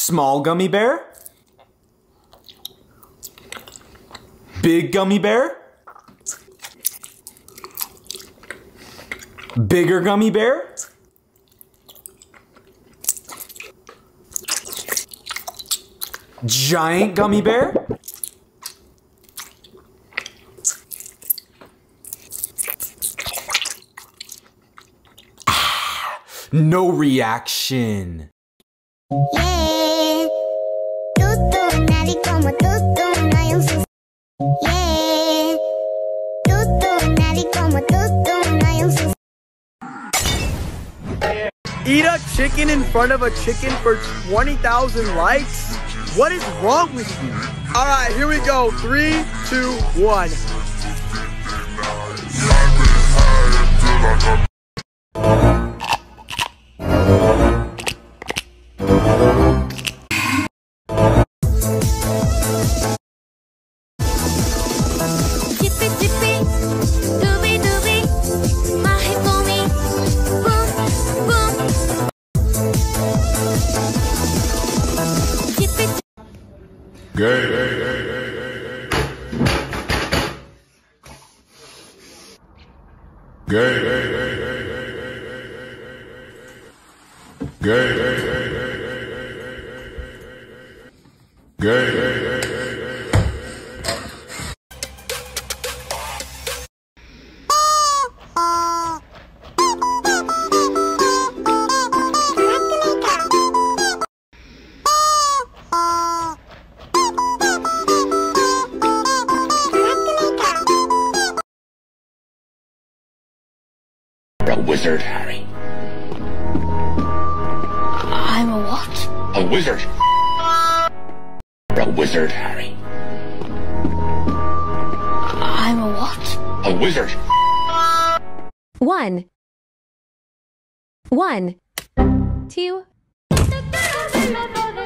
Small gummy bear? Big gummy bear? Bigger gummy bear? Giant gummy bear? No reaction. Yeah, tutto nari como tutto no hay un sus. Yeah, tutto nari como tutto no hay un sus. Eat a chicken in front of a chicken for 20,000 likes? What is wrong with you? All right, here we go. 3, 2, 1. Jippy jippy, dooby dooby, mahi boomy, boom boom. Jippy Gay. A wizard, Harry. I'm a what? A wizard. A wizard, Harry. I'm a what? A wizard. 1, 1, 2.